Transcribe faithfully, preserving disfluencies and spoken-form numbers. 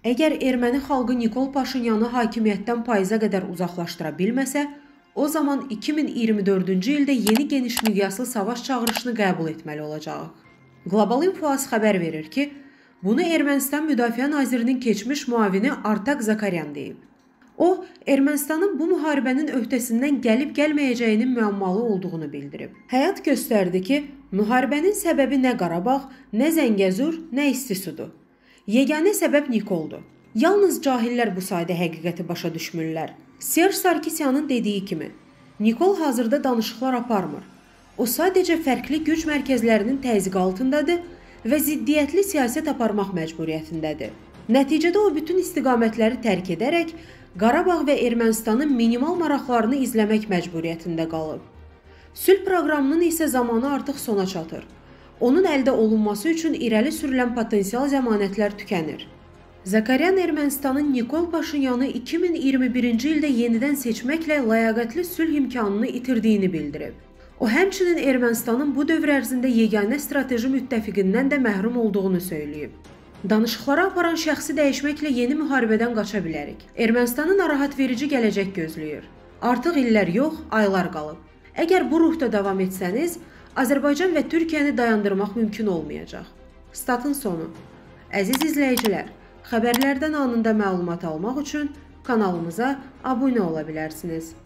Əgər erməni xalqı Nikol Paşinyanı hakimiyyətdən payıza qədər uzaqlaşdıra bilməsə, o zaman iki min iyirmi dördüncü ildə yeni geniş miqyaslı savaş çağırışını qəbul etməli olacaq. Global Info-as xəbər verir ki, bunu Ermənistan Müdafiə Nazirinin keçmiş müavini Artak Zakaryan deyib. O, Ermənistanın bu müharibənin öhdəsindən gəlib-gəlməyəcəyinin müəmmalı olduğunu bildirib. Həyat göstərdi ki, müharibənin səbəbi nə Qarabağ, nə Zəngəzur, nə İstisudur. Yeganə səbəb Nikoldur. Yalnız cahillər bu sayda həqiqəti başa düşmürlər. Serj Sarkisyanın dediyi kimi, Nikol hazırda danışıqlar aparmır. O sadəcə fərqli güc mərkəzlərinin təzyiqi altındadır və ziddiyyətli siyasət aparmaq məcburiyyətindədir. Nəticədə o bütün istiqamətləri tərk edərək Qarabağ və Ermənistanın minimal maraqlarını izləmək məcburiyyətində qalıb. Sülh proqramının isə zamanı artıq sona çatır. Onun əldə olunması üçün irəli sürülən potensial zəmanətlər tükənir. Zakaryan Ermənistanın Nikol Paşinyanı iki min iyirmi birinci ildə yenidən seçməklə ləyaqətli sülh imkanını itirdiyini bildirib. O, həmçinin Ermənistanın bu dövr ərzində yeganə strateji müttəfiqindən də məhrum olduğunu söyləyib. Danışıqları aparan şəxsi dəyişməklə yeni müharibədən qaça bilərik. Ermənistanın narahat verici gələcək gözləyir. Artıq illər yox, aylar qalıb. Əgər bu ruhda davam etsəniz, Azərbaycan və Türkiyəni dayandırmaq mümkün olmayacaq. Statın sonu. Əziz izləyicilər, xəbərlərdən anında məlumat almaq üçün kanalımıza abunə ola bilərsiniz.